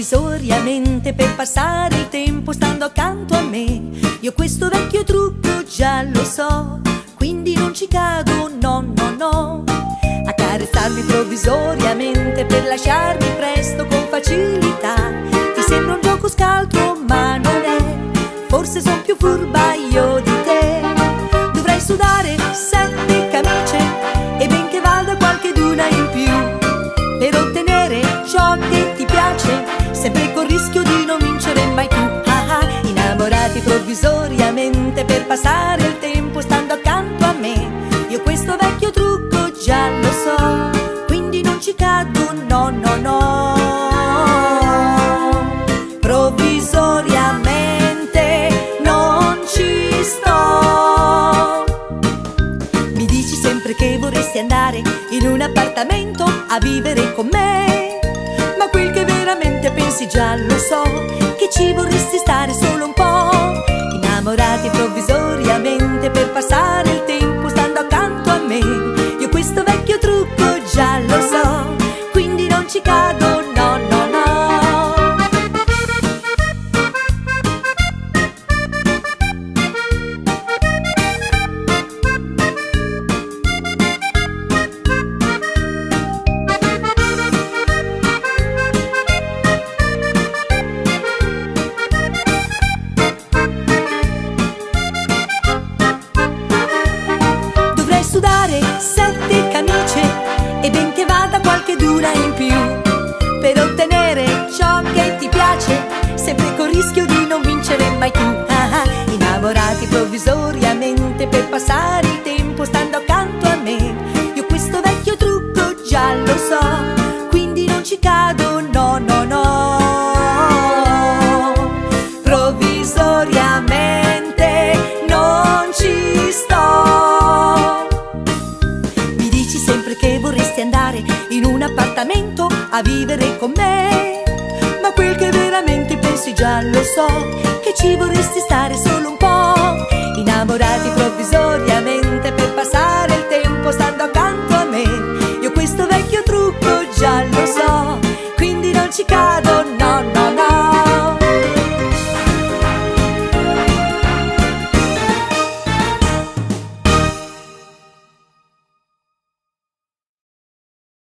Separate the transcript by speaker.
Speaker 1: provvisoriamente per passare il tempo stando accanto a me. Io questo vecchio trucco già lo so, quindi non ci cado, no, no, no. Accarezzarmi provvisoriamente per lasciarmi presto con facilità. Ti sembra un gioco scaltro ma non è, forse son più furba io di te. Dovrei sudare 7 camicie e benché vada qualcheduna in più per ottenere ciò che ti piace, sempre col rischio di non vincere mai tu. Ah ah, innamorati provvisoriamente per passare il tempo stando accanto a me. Io questo vecchio trucco già lo so, quindi non ci cado, no, no, no. Provvisoriamente non ci sto. Mi dici sempre che vorresti andare in un appartamento a vivere con me, ma quel che veramente pensi già lo so, che ci vorresti stare solo un po'. Innamorati provvisoriamente per passare il tempo stando accanto a me. Io questo vecchio trucco già lo so, quindi non ci cado, no, no, no. Sudare 7 camicie e benché vada qualcheduna in più per ottenere ciò che ti piace, sempre col rischio di non vincere mai tu. Ah ah, innamorati provvisoriamente per passare il tempo stando accanto a me. Io questo vecchio trucco già lo so, quindi non ci cado, no, no, no. Provvisoriamente non ci sto. Che vorresti andare in un appartamento a vivere con me, ma quel che veramente pensi già lo so, che ci vorresti stare solo un po'. Innamorati provvisoriamente per passare il tempo stando accanto a me. Io questo vecchio trucco già lo so,